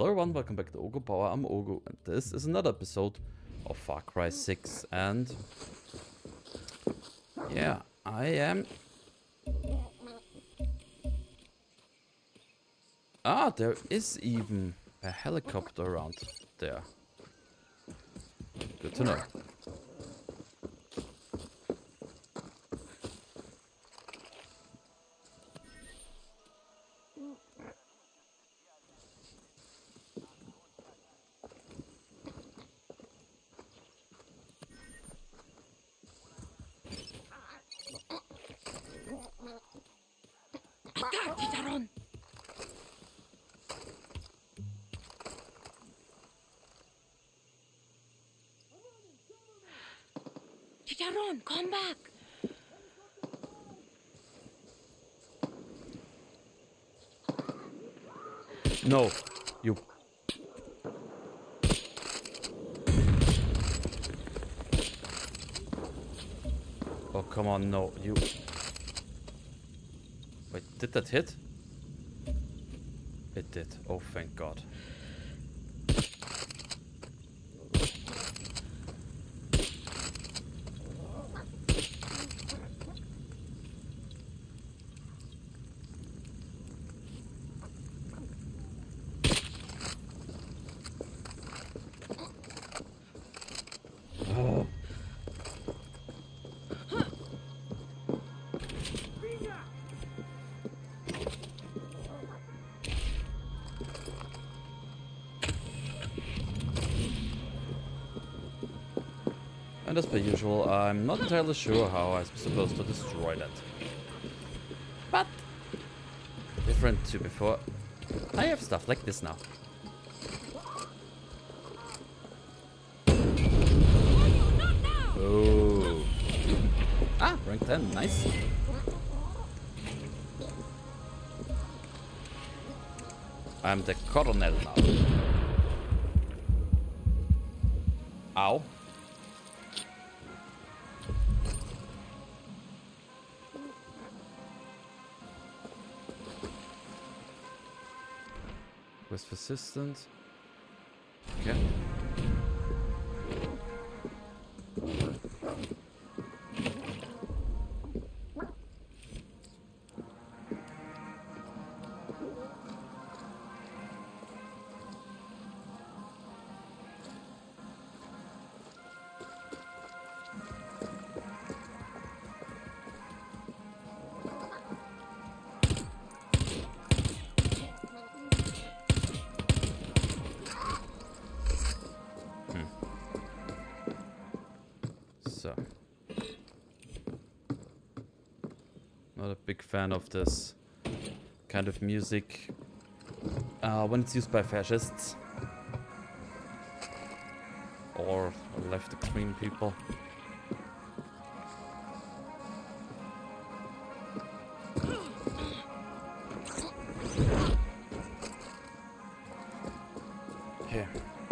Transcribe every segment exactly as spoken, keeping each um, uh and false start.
Hello everyone, welcome back to Ogo Power. I'm Ogo, and this is another episode of Far Cry six. And yeah, I am. Ah, there is even a helicopter around there. Good to know. Chicharrón. Chicharrón, come back. No, you. Oh, come on, no, you. Wait, did that hit? It did. Oh, thank God. Oh. And as per usual, I'm not entirely sure how I'm supposed to destroy that. But, different to before, I have stuff like this now. Oh. Ah, rank ten, nice. I'm the Coronel now. Ow. Quest persistent. Okay. So, not a big fan of this kind of music uh, when it's used by fascists or left extreme people. Here.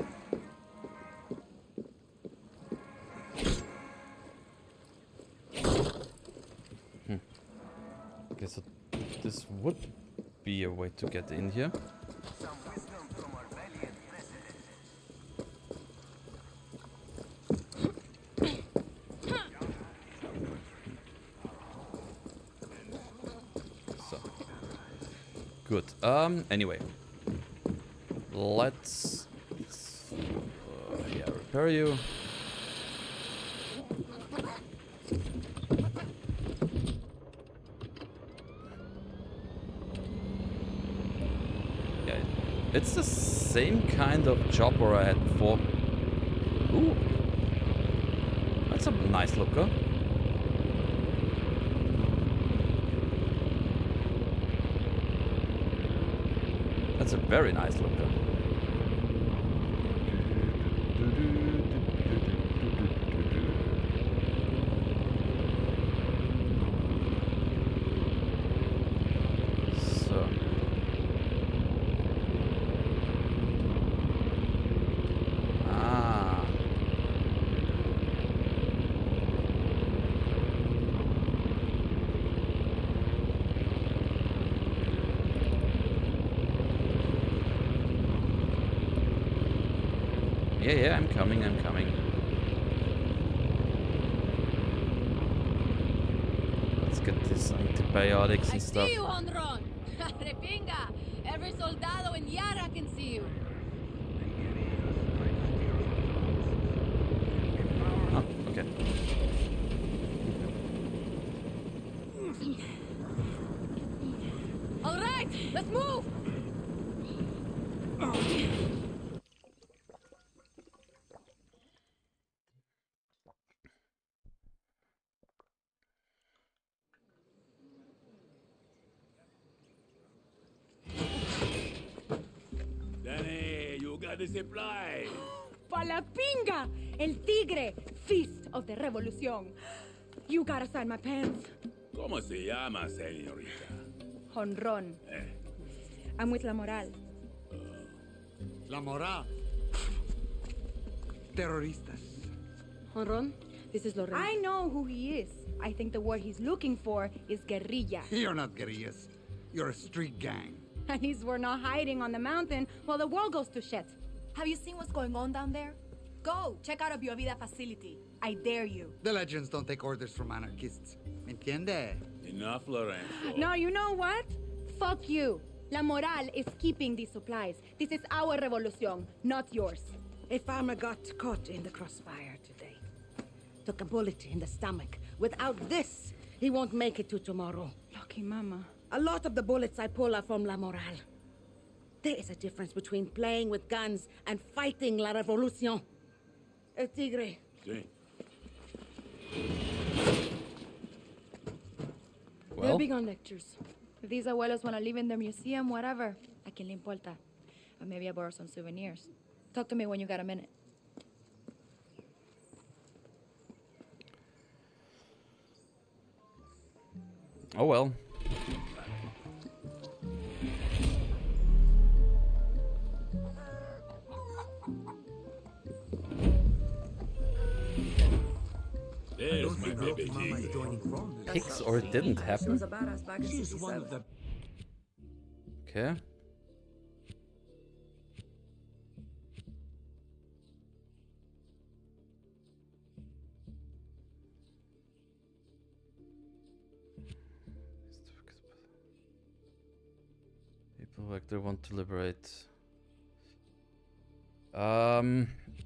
Okay, so this would be a way to get in here. So good. Um. Anyway, let's uh, yeah repair you. It's the same kind of chopper I had before. Ooh. That's a nice looker. That's a very nice looker. So. Yeah, yeah, I'm coming, I'm coming. Let's get these antibiotics I and stuff. see you, Honron. Repinga. Every soldado in Yara can see you. Oh, okay. All right, let's move. Danny, you got the supply. Palapinga! El Tigre! Feast of the Revolución. You gotta sign my pants. ¿Cómo se llama, señorita? Honron. Eh. I'm with La Moral. La Moral. Terroristas. Honron, this is Loren. I know who he is. I think the word he's looking for is guerrilla. You're not guerrillas. You're a street gang. At least we're not hiding on the mountain while the world goes to shit. Have you seen what's going on down there? Go, check out a Biovida facility. I dare you. The legends don't take orders from anarchists. ¿Entiende? Enough, Lorenzo. No, you know what? Fuck you. La Moral is keeping these supplies. This is our revolution, not yours. A farmer got caught in the crossfire today. Took a bullet in the stomach. Without this, he won't make it to tomorrow. Lucky mama. A lot of the bullets I pull are from La Moral. There is a difference between playing with guns and fighting La Revolución. El Tigre. Sí. They're Well, big on lectures. If these abuelos want to live in their museum, whatever, a quien le importa. Or maybe I borrow some souvenirs. Talk to me when you got a minute. oh well. There's my baby tigre. Pics or it didn't happen? She's one of the Okay. People like they want to liberate. Um,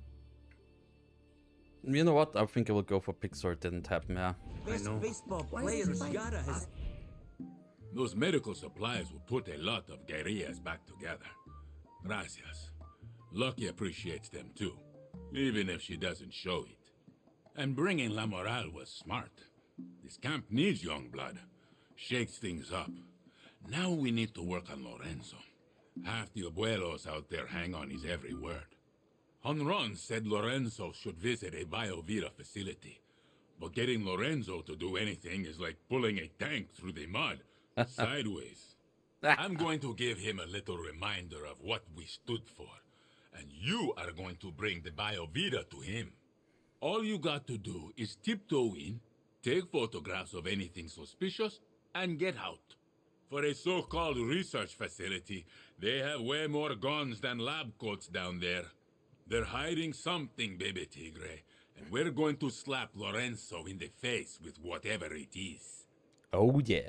you know what? I think I will go for Pixar. It didn't happen. Yeah. best baseball players. Yara has Those medical supplies will put a lot of guerrillas back together. Gracias. Lucky appreciates them too, even if she doesn't show it. And bringing La Moral was smart. This camp needs young blood. Shakes things up. Now we need to work on Lorenzo. Half the abuelos out there hang on his every word. Honron said Lorenzo should visit a Biovida facility. But getting Lorenzo to do anything is like pulling a tank through the mud, sideways. I'm going to give him a little reminder of what we stood for. And you are going to bring the Biovida to him. All you got to do is tiptoe in, take photographs of anything suspicious, and get out. For a so-called research facility, they have way more guns than lab coats down there. They're hiding something, baby Tigre, and we're going to slap Lorenzo in the face with whatever it is. Oh yeah.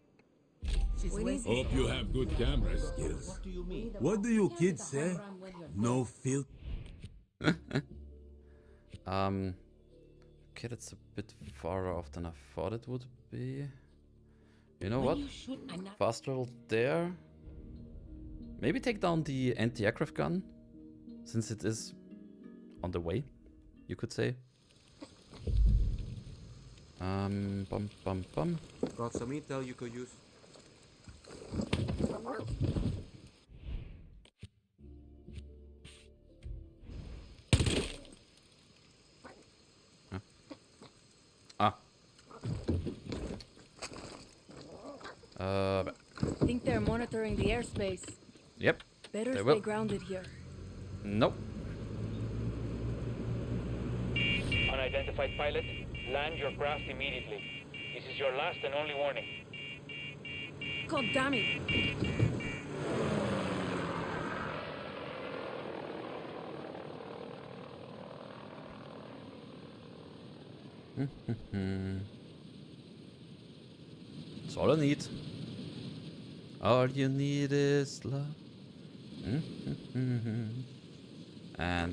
Hope you have good camera skills. What do you kids say? No filter. Um, okay, that's a bit farther off than I thought it would be. You know what? Fast travel there. Maybe take down the anti-aircraft gun, since it is on the way, you could say. Um, bum bum bum. Got some intel you could use. Huh? Ah. Uh, Think they're monitoring the airspace. yep. Better They stay will. grounded here. Nope. Unidentified pilot, land your craft immediately. This is your last and only warning. God damn it! That's all I need. All you need is love. And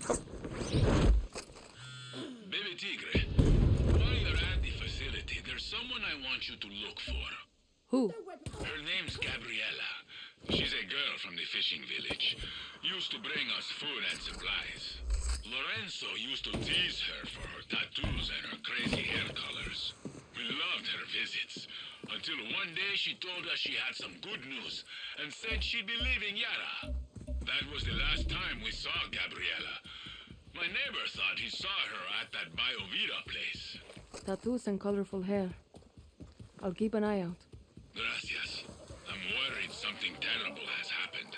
Baby Tigre, while you're at the facility, there's someone I want you to look for. Who? Her name's Gabriella. She's a girl from the fishing village. Used to bring us food and supplies. Lorenzo used to tease her for her tattoos and her crazy hair colors. We loved her visits. Until one day she told us she had some good news and said she'd be leaving Yara. That was the last time we saw Gabriella. My neighbor thought he saw her at that Biovita place. Tattoos and colorful hair. I'll keep an eye out. Gracias. I'm worried something terrible has happened.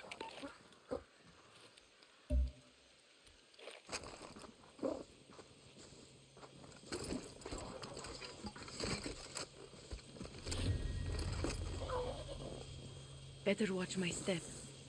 Better watch my step.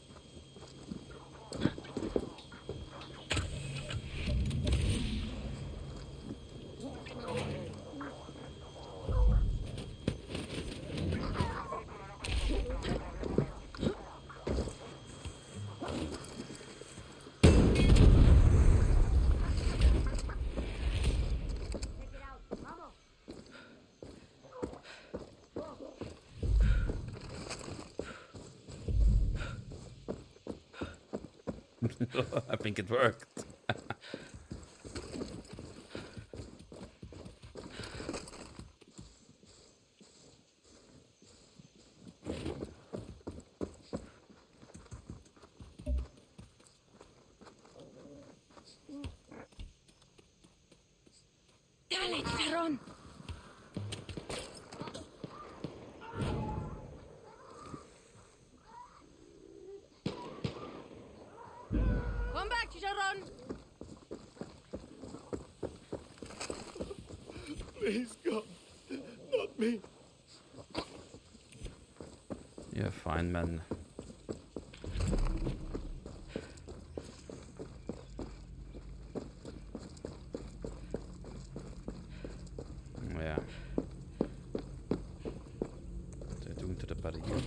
I think it worked. Dale, chicharrón. Come back, chicharrón. Please, God. Not me. You're fine, man. Yeah. What are they doing to the body here?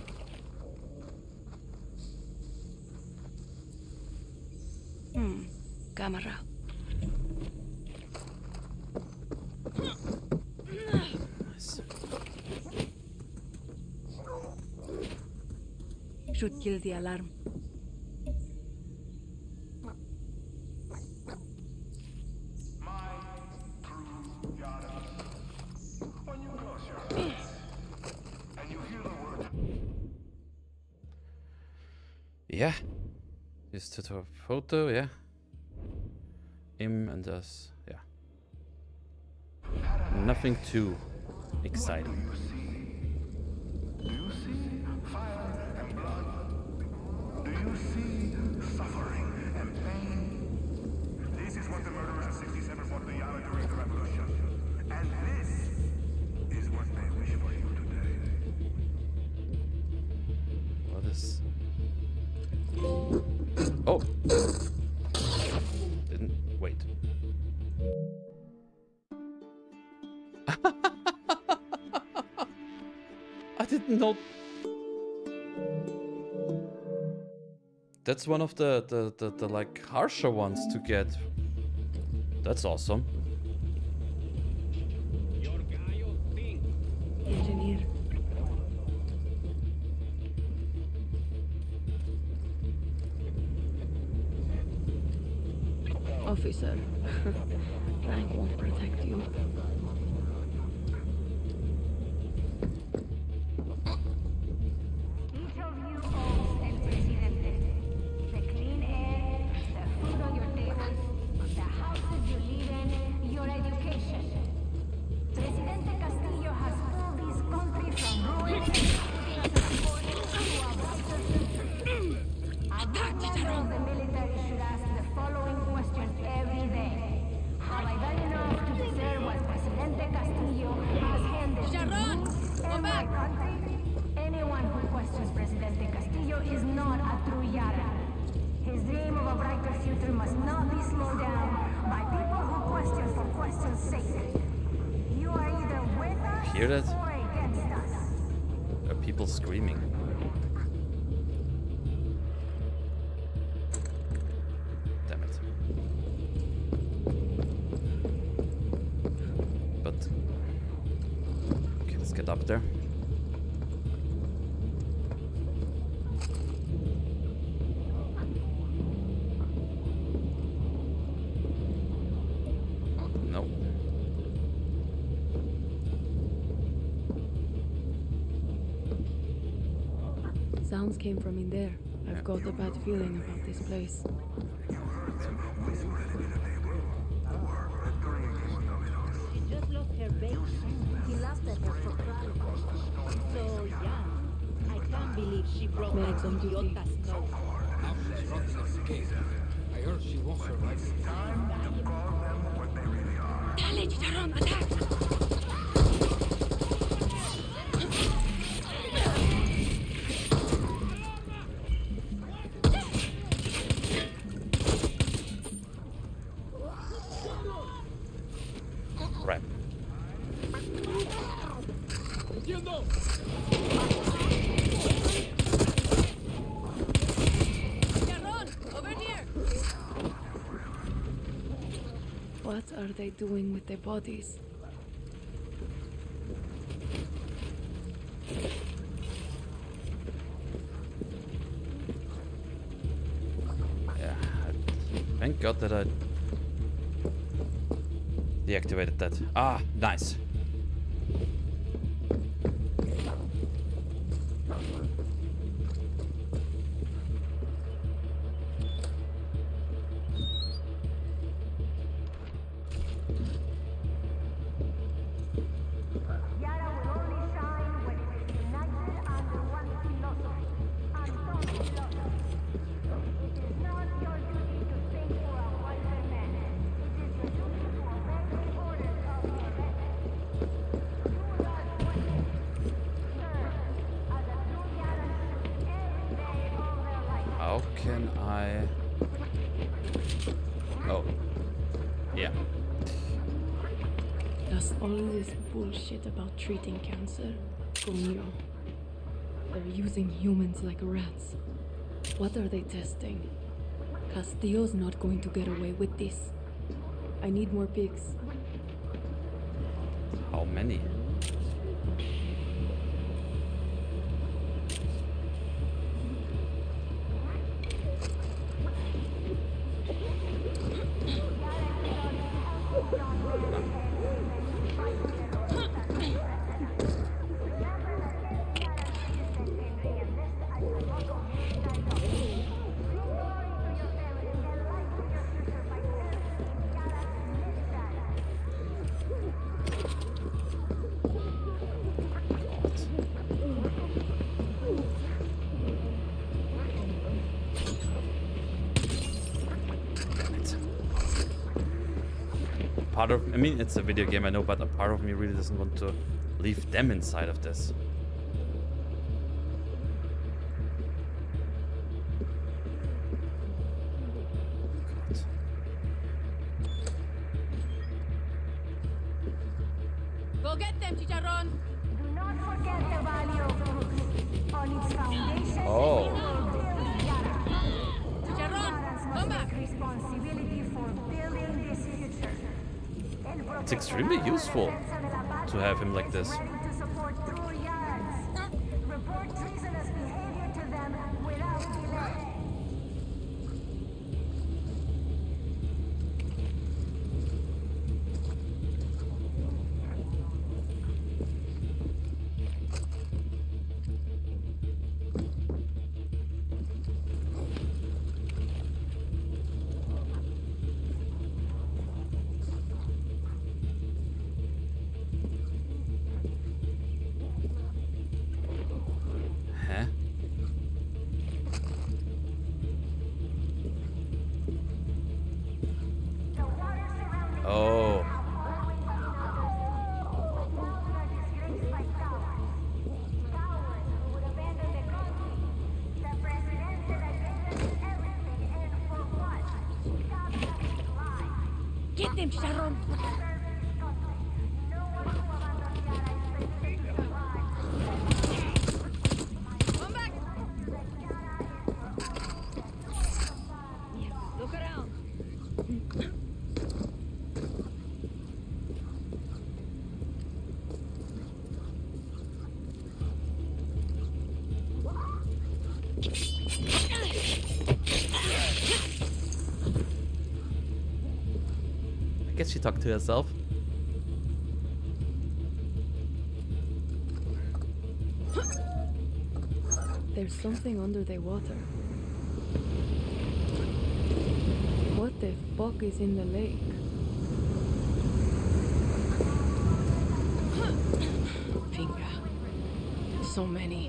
Hmm. Camera. Nice. Should kill the alarm. Yeah. Just took a photo, yeah. Him and us, yeah. Nothing too exciting. Do you see fire and blood? Do you see suffering and pain? This is what the murderers of sixty-seven fought the Yara during the revolution. And this is what they wish for you today. What is... Oh! Didn't... wait. I didn't know... That's one of the, the, the, the, like, harsher ones to get. That's awesome. Engineer. Officer, rank won't protect you. Each of you owes el presidente. The clean air, the food on your tables, the houses you live in, your education. Presidente Castillo has pulled this country from ruin and putting us on course to a brighter future. A good member of the military should ask the following question every day. Have I done enough to deserve what President hear that? There are people screaming. Damn it. But okay, let's get up there. Sounds came from in there. I've yeah. got a bad feeling about this place. She just lost her baby. He laughed at her for crying. So young. I can't believe she broke that idiota's nose. Now she's running this case. I heard she wants her life. Dale, Chicharrón, attack! What are they doing with their bodies? Yeah, thank God that I deactivated that. Ah, nice. How can I... Oh. Yeah. Does all this bullshit about treating cancer? Coño. They're using humans like rats. What are they testing? Castillo's not going to get away with this. I need more pigs. How many? Part of, I mean, it's a video game, I know, but a part of me really doesn't want to leave them inside of this. Go get them, Chicharrón. Do not forget the value of truth. On its foundation, oh. Chicharrón, come back. Responsibility for building this future. It's extremely useful to have him like this. Report treasonous behavior to them without delay. Oh. Get them, Chicharrón. I guess she talked to herself. There's something under the water. What the fuck is in the lake? Pinga. So many.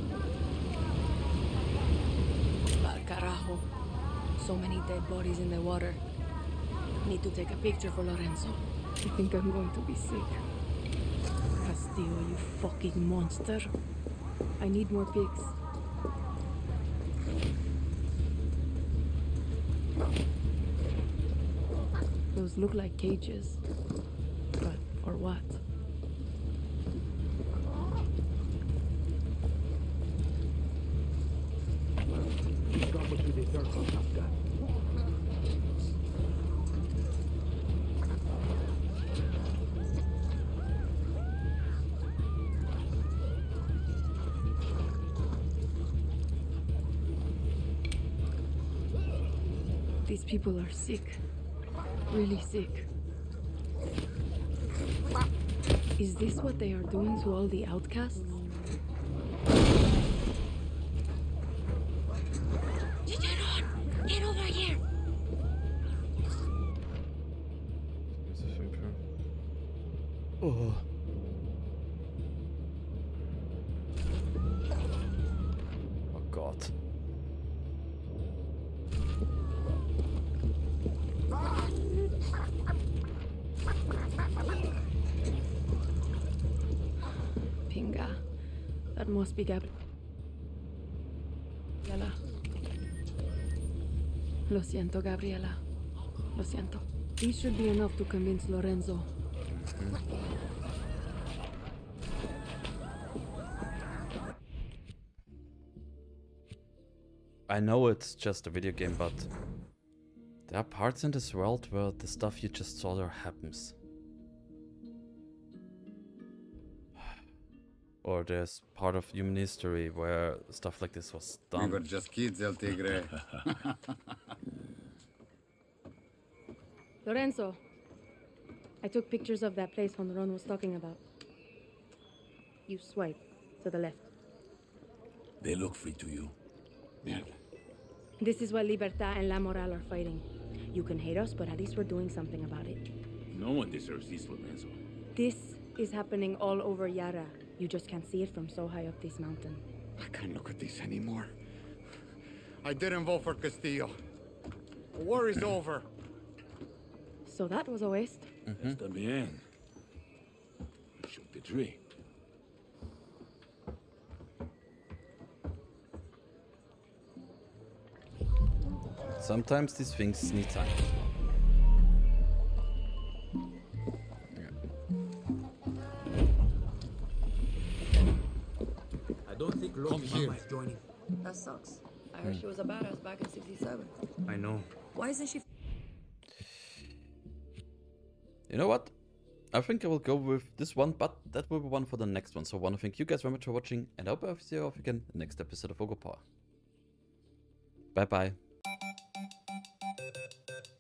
Al carajo. So many dead bodies in the water. Need to take a picture for Lorenzo. I think I'm going to be sick. Castillo, you fucking monster. I need more pics. Those look like cages. But for what? These people are sick. Really sick. Is this what they are doing to all the outcasts? Chicharron, get over here. Oh. Oh God. Pinga. That must be Gabriela. Lo siento, Gabriela. Lo siento. These should be enough to convince Lorenzo. I know it's just a video game, but there are parts in this world where the stuff you just saw there happens. Or there's part of human history where stuff like this was done. We were just kids, El Tigre. Lorenzo, I took pictures of that place Honron was talking about. You swipe to the left. They look free to you. Mierda. This is what Libertad and La Moral are fighting. You can hate us, but at least we're doing something about it. No one deserves this, Lorenzo. This is happening all over Yara. You just can't see it from so high up this mountain. I can't look at this anymore. I didn't vote for Castillo. The war is over. So that was a waste. Mm-hmm. Está bien. Shoot the tree. Sometimes these things need time. I don't think Loki Mama is joining. That sucks. I heard Hmm. she was a badass back in sixty-seven. I know. Why isn't she? You know what? I think I will go with this one, but that will be one for the next one. So I want to thank you guys very much for watching, and I hope I see you off again in the next episode of Overpower. Bye bye.